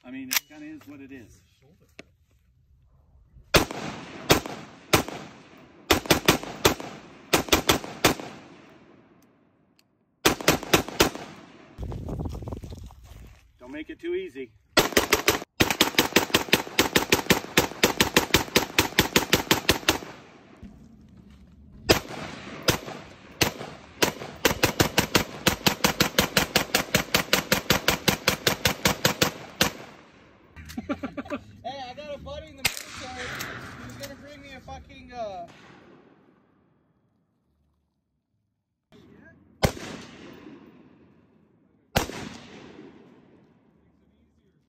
I mean, it kind of is what it is. Don't make it too easy. Hey, I got a buddy in the military who's gonna bring me a fucking